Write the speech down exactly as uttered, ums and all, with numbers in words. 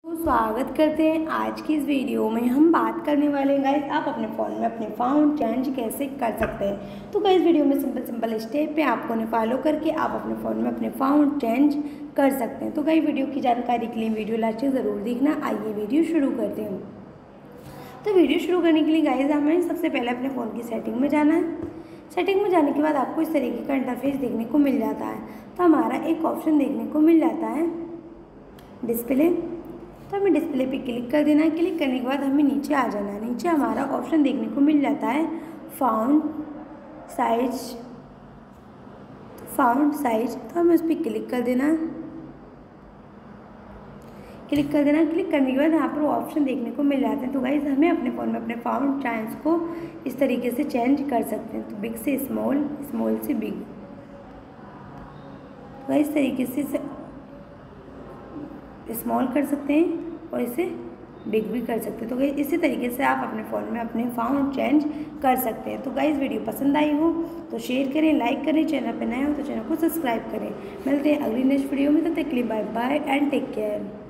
तो स्वागत करते हैं आज की इस वीडियो में। हम बात करने वाले हैं गाइस आप अपने फ़ोन में अपने फ़ाउंड चेंज कैसे कर सकते हैं। तो गाइस वीडियो में सिंपल सिंपल स्टेप पे आपको ने फॉलो करके आप अपने फ़ोन में अपने फ़ाउंड चेंज कर सकते हैं। तो गाइस वीडियो की जानकारी के लिए वीडियो लास्ट तक ज़रूर देखना। आइए वीडियो शुरू करते हैं। तो वीडियो शुरू करने के लिए गाइस हमें सबसे पहले अपने फ़ोन की सेटिंग में जाना है। सेटिंग में जाने के बाद आपको इस तरीके का इंटरफेस देखने को मिल जाता है। तो हमारा एक ऑप्शन देखने को मिल जाता है डिस्प्ले। तो हमें डिस्प्ले पे क्लिक कर देना है। क्लिक करने के बाद हमें नीचे आ जाना है। नीचे हमारा ऑप्शन देखने को मिल जाता है फाउंड साइज। फाउंड साइज तो हमें उस पर क्लिक कर देना है। क्लिक कर देना क्लिक करने के बाद यहाँ पर ऑप्शन देखने को मिल जाते हैं। तो गाइस हमें अपने फ़ोन में अपने फाउंड साइज को इस तरीके से चेंज कर सकते हैं। तो बिग से स्मॉल, स्मॉल से बिग, तो इस तरीके से स्मॉल कर सकते हैं और इसे बिग भी कर सकते हैं। तो गाइस इसी तरीके से आप अपने फ़ोन में अपने फाउंड चेंज कर सकते हैं। तो गाइस वीडियो पसंद आई हो तो शेयर करें, लाइक करें, चैनल पर नए हो तो चैनल को सब्सक्राइब करें। मिलते हैं अगली नेक्स्ट वीडियो में। तब तक के लिए bye bye and take care.